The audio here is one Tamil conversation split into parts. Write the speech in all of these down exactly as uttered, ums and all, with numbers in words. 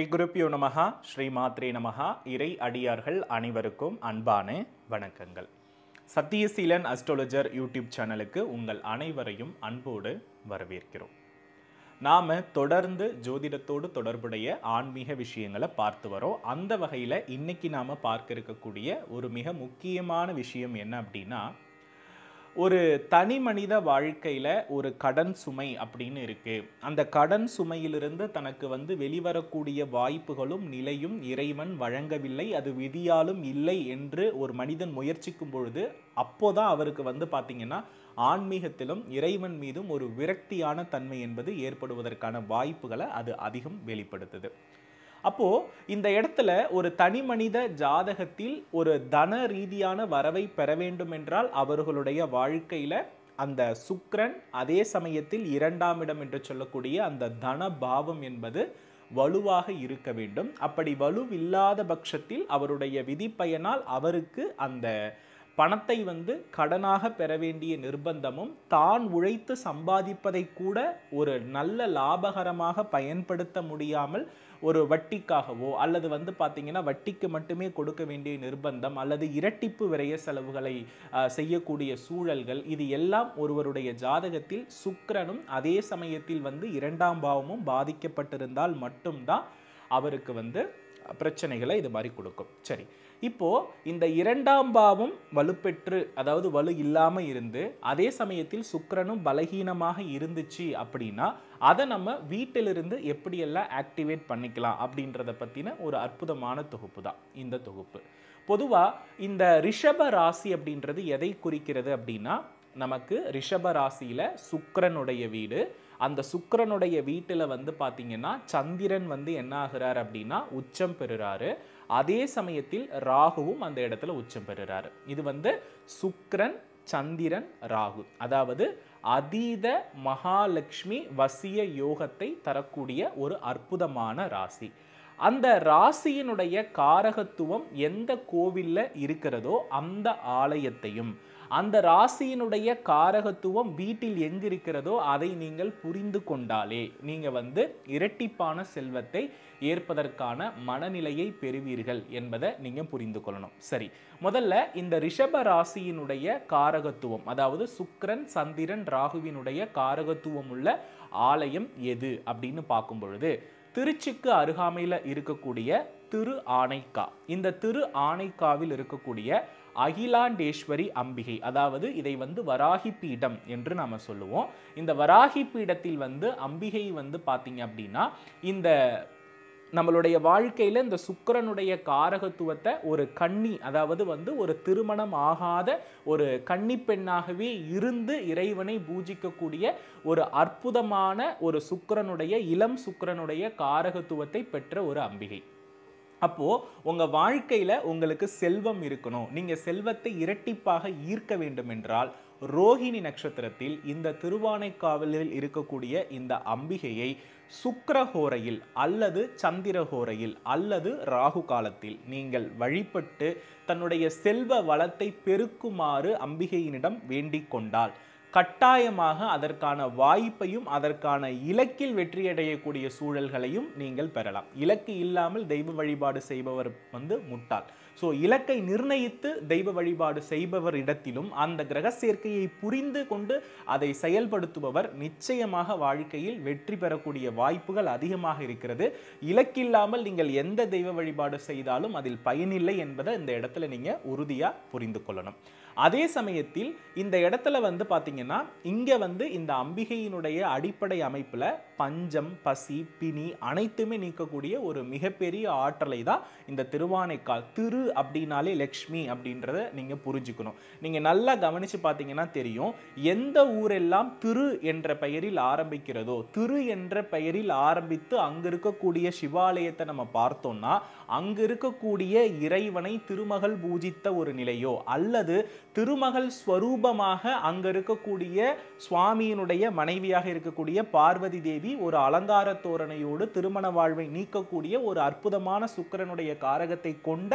ஸ்ரீ குருப்யோ நமஹா, ஸ்ரீ மாத்ரே நமஹா. இறை அடியார்கள் அனைவருக்கும் அன்பான வணக்கங்கள். சத்தியசீலன் அஸ்ட்ராலஜர் யூடியூப் சேனலுக்கு உங்கள் அனைவரையும் அன்போடு வரவேற்கிறோம். நாம் தொடர்ந்து ஜோதிடத்தோடு தொடர்புடைய ஆன்மீக விஷயங்களை பார்த்து வரோம். அந்த வகையில் இன்னைக்கு நாம் பார்க்க இருக்கக்கூடிய ஒரு மிக முக்கியமான விஷயம் என்ன அப்படின்னா, ஒரு தனி மனித வாழ்க்கையில் ஒரு கடன் சுமை அப்படின்னு இருக்கு. அந்த கடன் சுமையிலிருந்து தனக்கு வந்து வெளிவரக்கூடிய வாய்ப்புகளும் நிலையும் இறைவன் வழங்கவில்லை, அது விதியாலும் இல்லை என்று ஒரு மனிதன் முயற்சிக்கும் பொழுது அப்போதான் அவருக்கு வந்து பார்த்தீங்கன்னா ஆன்மீகத்திலும் இறைவன் மீதும் ஒரு விரக்தியான தன்மை என்பது ஏற்படுவதற்கான வாய்ப்புகளை அது அதிகம் வெளிப்படுத்துது. அப்போ இந்த இடத்துல ஒரு தனி மனித ஜாதகத்தில் ஒரு தன ரீதியான வரவை பெற வேண்டும் என்றால் அவர்களுடைய வாழ்க்கையில அந்த சுக்கிரன் அதே சமயத்தில் இரண்டாம் இடம் என்று சொல்லக்கூடிய அந்த தன பாவம் என்பது வலுவாக இருக்க வேண்டும். அப்படி வலுவில்லாத பட்சத்தில் அவருடைய விதிப்பயனால் அவருக்கு அந்த பணத்தை வந்து கடனாக பெற வேண்டிய நிர்பந்தமும், தான் உழைத்து சம்பாதிப்பதை கூட ஒரு நல்ல லாபகரமாக பயன்படுத்த முடியாமல் ஒரு வட்டிக்காகவோ அல்லது வந்து பார்த்தீங்கன்னா வட்டிக்கு மட்டுமே கொடுக்க வேண்டிய நிர்பந்தம் அல்லது இரட்டிப்பு விரைய செலவுகளை செய்யக்கூடிய சூழல்கள், இது எல்லாம் ஒருவருடைய ஜாதகத்தில் சுக்கிரனும் அதே சமயத்தில் வந்து இரண்டாம் பாவமும் பாதிக்கப்பட்டிருந்தால் மட்டும்தான் அவருக்கு வந்து பிரச்சனைகளை இது மாதிரி கொடுக்கும். சரி, இப்போ இந்த இரண்டாம் பாவம் வலுப்பெற்று, அதாவது வலு இல்லாம இருந்து அதே சமயத்தில் சுக்கிரனும் பலகீனமாக இருந்துச்சு அப்படின்னா அதை நம்ம வீட்டிலிருந்து எப்படியெல்லாம் ஆக்டிவேட் பண்ணிக்கலாம் அப்படின்றத பத்தின ஒரு அற்புதமான தொகுப்பு தான் இந்த தொகுப்பு. பொதுவா இந்த ரிஷப ராசி அப்படின்றது எதை குறிக்கிறது அப்படின்னா, நமக்கு ரிஷப ராசியில சுக்கிரனுடைய வீடு. அந்த சுக்கிரனுடைய வீட்டில் வந்து பார்த்தீங்கன்னா சந்திரன் வந்து என்ன ஆகிறார் அப்படின்னா உச்சம் பெறுறாரு. அதே சமயத்தில் ராகுவும் அந்த இடத்துல உச்சம் பெறுறாரு. இது வந்து சுக்கிரன் சந்திரன் ராகு, அதாவது அதீத மகாலட்சுமி வசிய யோகத்தை தரக்கூடிய ஒரு அற்புதமான ராசி. அந்த ராசியினுடைய காரகத்துவம் எந்த கோவில்ல இருக்கிறதோ அந்த ஆலயத்தையும், அந்த ராசியினுடைய காரகத்துவம் வீட்டில் எங்கு இருக்கிறதோ அதை நீங்கள் புரிந்து கொண்டாலே நீங்க வந்து இரட்டிப்பான செல்வத்தை ஏற்பதற்கான மனநிலையை பெறுவீர்கள் என்பதை நீங்க புரிந்து கொள்ளணும். சரி, முதல்ல இந்த ரிஷப ராசியினுடைய காரகத்துவம், அதாவது சுக்கிரன் சந்திரன் ராகுவினுடைய காரகத்துவம் உள்ள ஆலயம் எது அப்படின்னு பார்க்கும் பொழுது திருச்சிக்கு அருகாமையில் இருக்கக்கூடிய திரு ஆனைக்கா. இந்த திரு ஆனைக்காவில் இருக்கக்கூடிய அகிலாண்டேஸ்வரி அம்பிகை, அதாவது இதை வந்து வராகி பீடம் என்று நாம சொல்லுவோம். இந்த வராகி பீடத்தில் வந்து அம்பிகை வந்து பார்த்தீங்க அப்படின்னா இந்த நம்மளுடைய வாழ்க்கையில இந்த சுக்கிரனுடைய காரகத்துவத்தை ஒரு கன்னி, அதாவது வந்து ஒரு திருமணம் ஆகாத ஒரு கன்னி பெண்ணாகவே இருந்து இறைவனை பூஜிக்கக்கூடிய ஒரு அற்புதமான ஒரு சுக்கிரனுடைய இளம் சுக்கிரனுடைய காரகத்துவத்தை பெற்ற ஒரு அம்பிகை. அப்போ உங்க வாழ்க்கையில உங்களுக்கு செல்வம் இருக்கணும், நீங்க செல்வத்தை இரட்டிப்பாக ஈர்க்க வேண்டும் என்றால் ரோஹிணி நட்சத்திரத்தில் இந்த திருவானைக்காவலில் இருக்கக்கூடிய இந்த அம்பிகையை சுக்கிரஹோரையில் அல்லது சந்திரஹோரையில் அல்லது ராகு காலத்தில் நீங்கள் வழிபட்டு தன்னுடைய செல்வ வளத்தை பெருக்குமாறு அம்பிகையினிடம் வேண்டிக் கொண்டால் கட்டாயமாக அதற்கான வாய்ப்பையும் அதற்கான இலக்கில் வெற்றியடையக்கூடிய சூழல்களையும் நீங்கள் பெறலாம். இலக்கு இல்லாமல் தெய்வ வழிபாடு செய்பவர் வந்து முட்டாள். ஸோ இலக்கை நிர்ணயித்து தெய்வ வழிபாடு செய்பவர் இடத்திலும் அந்த கிரக சேர்க்கையை புரிந்து கொண்டு அதை செயல்படுத்துபவர் நிச்சயமாக வாழ்க்கையில் வெற்றி பெறக்கூடிய வாய்ப்புகள் அதிகமாக இருக்கிறது. இலக்கில்லாமல் நீங்கள் எந்த தெய்வ வழிபாடு செய்தாலும் அதில் பயனில்லை என்பதை இந்த இடத்துல நீங்க உறுதியா புரிந்து கொள்ளணும். அதே சமயத்தில் இந்த இடத்துல வந்து பார்த்தீங்கன்னா இங்க வந்து இந்த அம்பிகையினுடைய அடிப்படை அமைப்புல பஞ்சம் பசி பிணி அனைத்துமே நீக்கக்கூடிய ஒரு மிகப்பெரிய ஆற்றலை தான் இந்த திருவானைக்கால். திரு அப்படின்னாலே லக்ஷ்மி அப்படின்றத நீங்க புரிஞ்சுக்கணும். நீங்க நல்லா கவனிச்சு பார்த்தீங்கன்னா தெரியும், எந்த ஊரெல்லாம் திரு என்ற பெயரில் ஆரம்பிக்கிறதோ, திரு என்ற பெயரில் ஆரம்பித்து அங்க இருக்கக்கூடிய சிவாலயத்தை நம்ம பார்த்தோம்னா அங்கு இருக்கக்கூடிய இறைவனை திருமகள் பூஜித்த ஒரு நிலையோ அல்லது திருமகள் ஸ்வரூபமாக அங்க இருக்கக்கூடிய சுவாமியினுடைய மனைவியாக இருக்கக்கூடிய பார்வதி தேவி ஒரு அலங்கார தோரணையோடு திருமண வாழ்வை நீக்கக்கூடிய ஒரு அற்புதமான சுக்கிரனுடைய காரகத்தை கொண்ட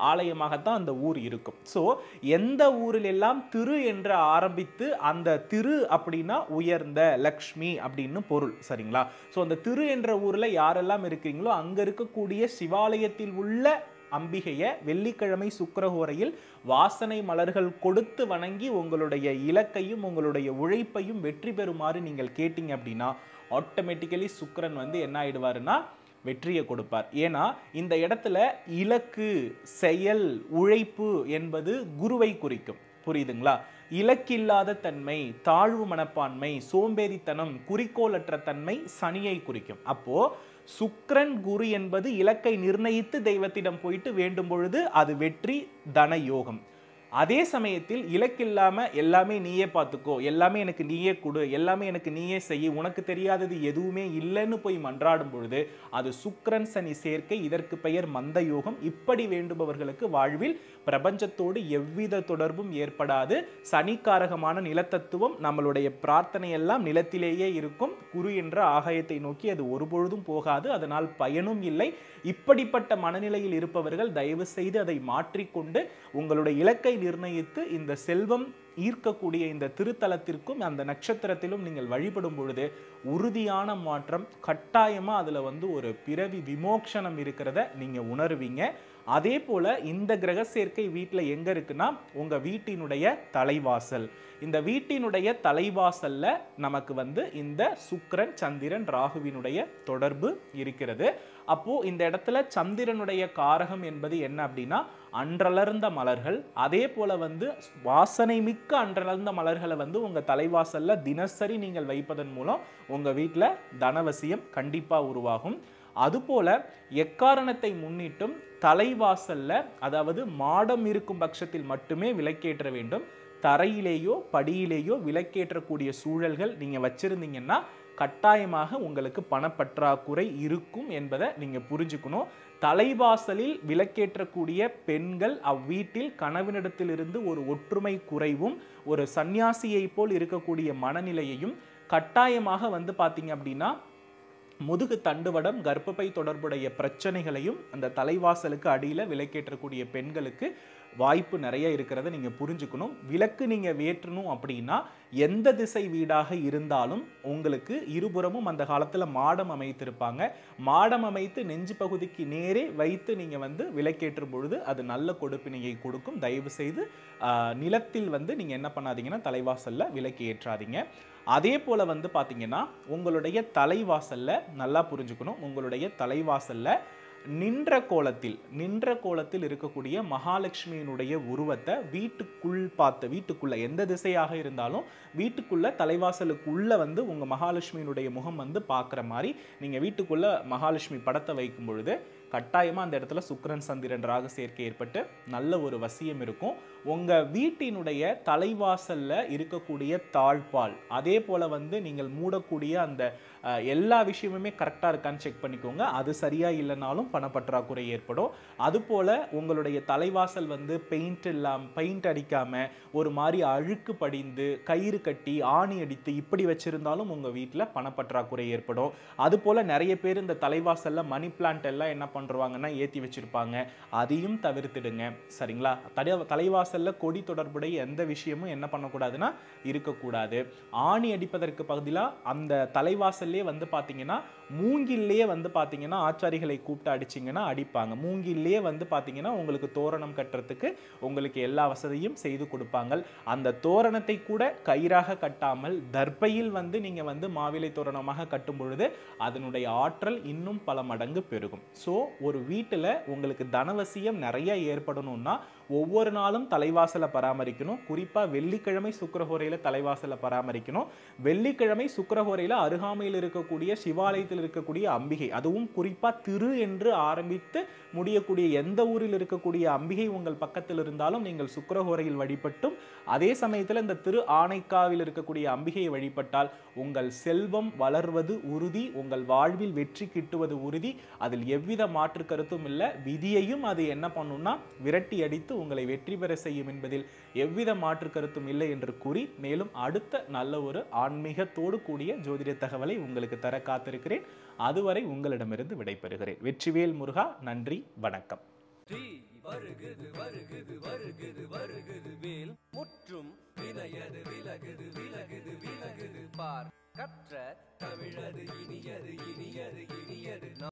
ஆலயமாகத்தான் அந்த ஊர் இருக்கும். ஸோ எந்த ஊரில் எல்லாம் திரு என்று ஆரம்பித்து அந்த திரு அப்படின்னா உயர்ந்த லக்ஷ்மி அப்படின்னு பொருள், சரிங்களா? ஸோ அந்த திரு என்ற ஊரில் யாரெல்லாம் இருக்கிறீங்களோ அங்கே இருக்கக்கூடிய சிவாலயத்தில் உள்ள அம்பிகையை வெள்ளிக்கிழமை சுக்கிரஹோரையில் வாசனை மலர்கள் கொடுத்து வணங்கி உங்களுடைய இலக்கையும் உங்களுடைய உழைப்பையும் வெற்றி பெறுமாறு நீங்கள் கேட்டீங்க அப்படின்னா ஆட்டோமேட்டிக்கலி சுக்கிரன் வந்து என்ன ஆயிடுவாருன்னா வெற்றியை கொடுப்பார். ஏன்னா இந்த இடத்துல இலக்கு, செயல், உழைப்பு என்பது குருவை குறிக்கும். புரியுதுங்களா? இலக்கில்லாத தன்மை, தாழ்வு மனப்பான்மை, சோம்பேறித்தனம், குறிக்கோளற்ற தன்மை சனியை குறிக்கும். அப்போ சுக்கிரன் குரு என்பது இலக்கை நிர்ணயித்து தெய்வத்திடம் போயிட்டு வேண்டும் பொழுது அது வெற்றி, தன யோகம். அதே சமயத்தில் இலக்கில்லாம எல்லாமே நீயே பார்த்துக்கோ, எல்லாமே எனக்கு நீயே கொடு, எல்லாமே எனக்கு நீயே செய்ய, உனக்கு தெரியாதது எதுவுமே இல்லைன்னு போய் மன்றாடும் பொழுது அது சுக்கிரன் சனி சேர்க்கை. இதற்கு பெயர் மந்த யோகம். இப்படி வேண்டுபவர்களுக்கு வாழ்வில் பிரபஞ்சத்தோடு எவ்வித தொடர்பும் ஏற்படாது. சனிக்காரகமான நிலத்தத்துவம் நம்மளுடைய பிரார்த்தனை எல்லாம் நிலத்திலேயே இருக்கும். குரு என்ற ஆகாயத்தை நோக்கி அது ஒருபொழுதும் போகாது. அதனால் பயனும் இல்லை. இப்படிப்பட்ட மனநிலையில் இருப்பவர்கள் தயவு செய்து அதை மாற்றிக்கொண்டு உங்களுடைய இலக்கை நிர்ணயித்து இந்த செல்வம் ஈர்க்கக்கூடிய இந்த திருத்தலத்திற்கும் அந்த நட்சத்திரத்திலும் நீங்கள் வழிபடும் பொழுது உறுதியான மாற்றம், கட்டாயமா அதுல வந்து ஒரு பிறவி விமோக்ஷனம் இருக்கிறத நீங்க உணர்வீங்க. அதே போல இந்த கிரக சேர்க்கை வீட்டில் எங்க இருக்குன்னா உங்க வீட்டினுடைய தலைவாசல். இந்த வீட்டினுடைய தலைவாசல்ல நமக்கு வந்து இந்த சுக்கிரன், சந்திரன், ராகுவினுடைய தொடர்பு இருக்கிறது. அப்போ இந்த இடத்துல சந்திரனுடைய காரகம் என்பது என்ன அப்படின்னா அன்றலர்ந்த மலர்கள். அதே போல வந்து வாசனை மிக்க அன்றலர்ந்த மலர்களை வந்து உங்க தலைவாசல்ல தினசரி நீங்கள் வைப்பதன் மூலம் உங்க வீட்டில் தனவசியம் கண்டிப்பா உருவாகும். அதுபோல எக்காரணத்தை முன்னிட்டும் தலைவாசல்ல, அதாவது மாடம் இருக்கும் பட்சத்தில் மட்டுமே விளக்கேற்ற வேண்டும். தரையிலேயோ படியிலேயோ விளக்கேற்றக்கூடிய சூழல்கள் நீங்க வச்சிருந்தீங்கன்னா கட்டாயமாக உங்களுக்கு பணப்பற்றாக்குறை இருக்கும் என்பதை நீங்க புரிஞ்சுக்கணும். தலைவாசலில் விளக்கேற்றக்கூடிய பெண்கள் அவ்வீட்டில் கணவனிடத்திலிருந்து ஒரு ஒற்றுமை குறைவும் ஒரு சந்நியாசியை போல் இருக்கக்கூடிய மனநிலையையும், கட்டாயமாக வந்து பார்த்தீங்க அப்படின்னா முதுகு தண்டுவடம், கர்ப்பப்பை தொடர்புடைய பிரச்சனைகளையும் அந்த தலைவாசலுக்கு அடியில் விளக்கேற்றக்கூடிய பெண்களுக்கு வாய்ப்பு நிறைய இருக்கிறத நீங்க புரிஞ்சுக்கணும். விளக்கு நீங்க வேற்றணும் அப்படின்னா எந்த திசை வீடாக இருந்தாலும் உங்களுக்கு இருபுறமும் அந்த காலத்துல மாடம் அமைத்திருப்பாங்க. மாடம் அமைத்து நெஞ்சு பகுதிக்கு நேரே வைத்து நீங்க வந்து விளக்கேற்றும் பொழுது அது நல்ல கொடுப்பினையை கொடுக்கும். தயவு செய்து நிலத்தில் வந்து நீங்க என்ன பண்ணாதீங்கன்னா தலைவாசல்ல விளக்கு ஏற்றாதீங்க. அதே போல வந்து பாத்தீங்கன்னா உங்களுடைய தலைவாசல்ல நல்லா புரிஞ்சுக்கணும், உங்களுடைய தலைவாசல்ல நின்ற கோலத்தில் நின்ற கோலத்தில் இருக்கக்கூடிய மகாலட்சுமியினுடைய உருவத்தை வீட்டுக்குள் பார்த்து, வீட்டுக்குள்ள எந்த திசையாக இருந்தாலும் வீட்டுக்குள்ள தலைவாசலுக்குள்ள வந்து உங்க மகாலட்சுமியினுடைய முகம் வந்து பார்க்குற மாதிரி நீங்க வீட்டுக்குள்ள மகாலட்சுமி படத்தை வைக்கும் பொழுது கட்டாயமா அந்த இடத்துல சுக்கிரன், சந்திரன், ராகு சேர்க்கை ஏற்பட்டு நல்ல ஒரு வசியம் இருக்கும். உங்க வீட்டினுடைய தலைவாசல்ல இருக்கக்கூடிய தாழ்பால், அதே போல வந்து நீங்கள் மூடக்கூடிய அந்த எல்லா விஷயமுமே கரெக்டா இருக்கான்னு செக் பண்ணிக்கோங்க. அது சரியா இல்லைனாலும் பணப்பற்றாக்குறை ஏற்படும். அது போல உங்களுடைய தலைவாசல் வந்து பெயிண்ட் இல்லாம, பெயிண்ட் அடிக்காம ஒரு மாதிரி அழுக்கு படிந்து கயிறு கட்டி ஆணி அடித்து இப்படி வச்சிருந்தாலும் உங்க வீட்டில் பணப்பற்றாக்குறை ஏற்படும். அது போல நிறைய பேர் இந்த தலைவாசல்ல மணி பிளான்ட் எல்லாம் என்ன பண்றாங்கன்னா ஏற்றி வச்சிருப்பாங்க. அதையும் தவிர்த்துடுங்க, சரிங்களா? தலைவாசல்ல கொடி தொடர்புடைய எந்த விஷயமும் என்ன பண்ணக்கூடாதுன்னா இருக்கக்கூடாது. ஆணி அடிப்பதற்கு பதிலாக அந்த தலைவாசல்லே வந்து பாத்தீங்கன்னா மூங்கில்லையே வந்து பாத்தீங்கன்னா ஆச்சாரிகளை கூப்பிட்டு அடிச்சிங்கன்னா அடிப்பாங்க. மூங்கில்லையே வந்து பாத்தீங்கன்னா உங்களுக்கு தோரணம் கட்டுறதுக்கு உங்களுக்கு எல்லா வசதியும் செய்து கொடுப்பாங்க. அந்த தோரணத்தை கூட கயிறாக கட்டாமல் தர்பையில் வந்து நீங்க வந்து மாவிலை தோரணமாக கட்டும் பொழுது அதனுடைய ஆற்றல் இன்னும் பல மடங்கு பெருகும். ஸோ ஒரு வீட்டில் உங்களுக்கு தனவசியம் நிறைய ஏற்படணும்னா ஒவ்வொரு நாளும் தலைவாசலை பராமரிக்கணும். குறிப்பாக வெள்ளிக்கிழமை சுக்கிரஹோரையில் தலைவாசலை பராமரிக்கணும். வெள்ளிக்கிழமை சுக்கிரஹோரையில் அருகாமையில் இருக்கக்கூடிய சிவாலயத்தில் இருக்கக்கூடிய அம்பிகை, அதுவும் குறிப்பாக திரு என்று ஆரம்பித்து முடியக்கூடிய எந்த ஊரில் இருக்கக்கூடிய அம்பிகை உங்கள் பக்கத்தில் இருந்தாலும் நீங்கள் சுக்கிரஹோரையில் வழிபட்டும், அதே சமயத்தில் இந்த திரு ஆனைக்காவில் இருக்கக்கூடிய அம்பிகையை வழிபட்டால் உங்கள் செல்வம் வளர்வது உறுதி, உங்கள் வாழ்வில் வெற்றி கிட்டுவது உறுதி. அதில் எவ்வித மாற்று கருத்தும் இல்லை. விதியையும் அது என்ன பண்ணும்னா விரட்டி அடித்து உங்களை வெற்றி பெற செய்யும் என்பதில் எவ்வித மாற்று கருத்தும் இல்லை என்று கூறி, மேலும் அடுத்த நல்ல ஒரு ஆன்மீகத்தோடு கூடிய ஜோதிட தகவலை உங்களுக்கு தர காத்திருக்கிறேன். அதுவரை உங்களிடமிருந்து விடைபெறுகிறேன். வெற்றிவேல் முருகா. நன்றி, வணக்கம். வருகுது வருகுது வருகுது வருகுது வேல் முற்றும் வினையது விலகுது விலகுது விலகுது பார் கற்ற தமிழது இனியது இனியது இனியது